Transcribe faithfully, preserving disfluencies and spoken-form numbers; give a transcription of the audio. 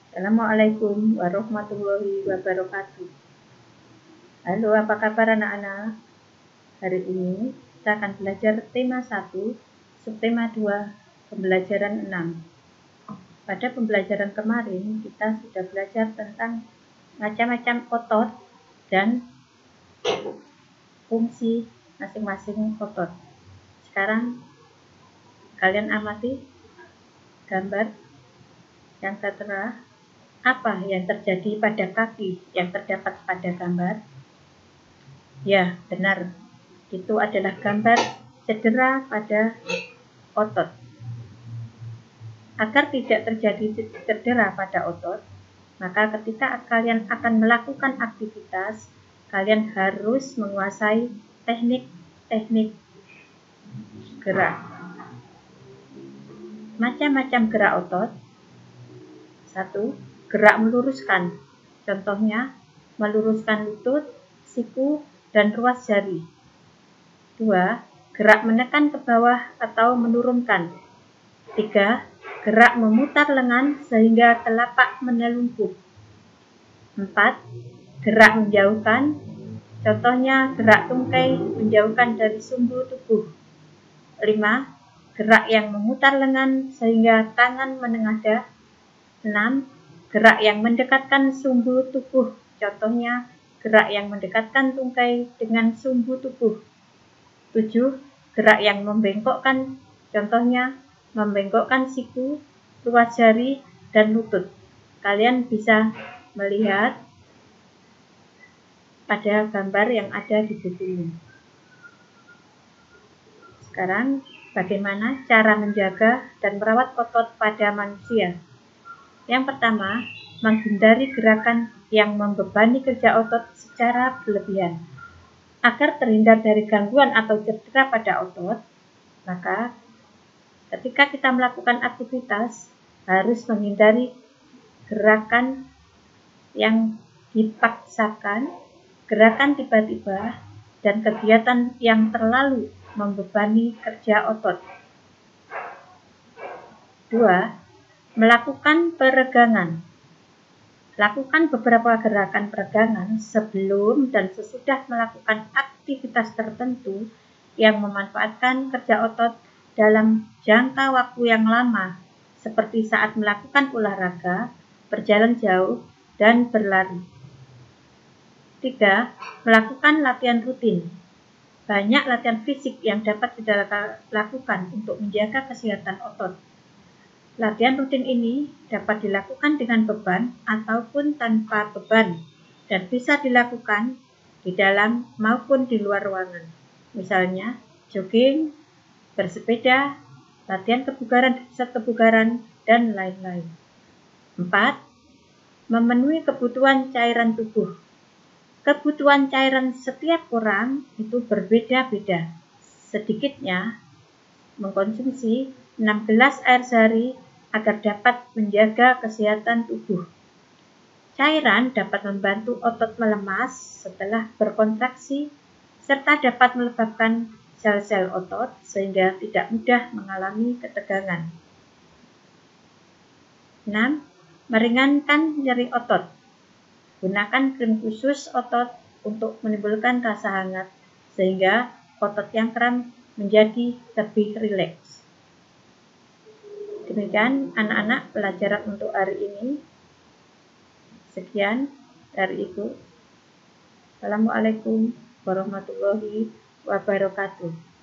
Assalamualaikum warahmatullahi wabarakatuh. Halo, apa kabar anak-anak? Hari ini kita akan belajar tema satu, subtema dua, pembelajaran enam. Pada pembelajaran kemarin kita sudah belajar tentang macam-macam otot dan fungsi masing-masing otot. Sekarang kalian amati gambar yang tertera. Apa yang terjadi pada kaki yang terdapat pada gambar? Ya, benar. Itu adalah gambar cedera pada otot. Agar tidak terjadi cedera pada otot, maka ketika kalian akan melakukan aktivitas, kalian harus menguasai teknik-teknik gerak. Macam-macam gerak otot. Satu, gerak meluruskan. Contohnya, meluruskan lutut, siku, dan ruas jari. Dua, gerak menekan ke bawah atau menurunkan. Tiga, gerak memutar lengan sehingga telapak menelungkup. Empat, gerak menjauhkan. Contohnya, gerak tungkai menjauhkan dari sumbu tubuh. Lima, gerak yang memutar lengan sehingga tangan menengadah. Enam, gerak yang mendekatkan sumbu tubuh. Contohnya, gerak yang mendekatkan tungkai dengan sumbu tubuh. Tujuh, gerak yang membengkokkan. Contohnya, membengkokkan siku, ruas jari, dan lutut. Kalian bisa melihat pada gambar yang ada di buku ini. Sekarang, bagaimana cara menjaga dan merawat otot pada manusia? Yang pertama, menghindari gerakan yang membebani kerja otot secara berlebihan. Agar terhindar dari gangguan atau cedera pada otot, maka ketika kita melakukan aktivitas, harus menghindari gerakan yang dipaksakan, gerakan tiba-tiba, dan kegiatan yang terlalu membebani kerja otot. Dua, melakukan peregangan. Lakukan beberapa gerakan peregangan sebelum dan sesudah melakukan aktivitas tertentu yang memanfaatkan kerja otot dalam jangka waktu yang lama, seperti saat melakukan olahraga, berjalan jauh, dan berlari. Tiga, melakukan latihan rutin. Banyak latihan fisik yang dapat dilakukan untuk menjaga kesehatan otot. Latihan rutin ini dapat dilakukan dengan beban ataupun tanpa beban dan bisa dilakukan di dalam maupun di luar ruangan. Misalnya, jogging, bersepeda, latihan kebugaran di pusat kebugaran, dan lain-lain. Empat, memenuhi kebutuhan cairan tubuh. Kebutuhan cairan setiap orang itu berbeda-beda. Sedikitnya mengkonsumsi enam gelas air sehari agar dapat menjaga kesehatan tubuh. Cairan dapat membantu otot melemas setelah berkontraksi, serta dapat melembabkan sel-sel otot sehingga tidak mudah mengalami ketegangan. Enam, meringankan nyeri otot. Gunakan krim khusus otot untuk menimbulkan rasa hangat, sehingga otot yang kram menjadi lebih rileks. Demikian anak-anak pelajaran untuk hari ini. Sekian dari Ibu. Assalamualaikum warahmatullahi wabarakatuh.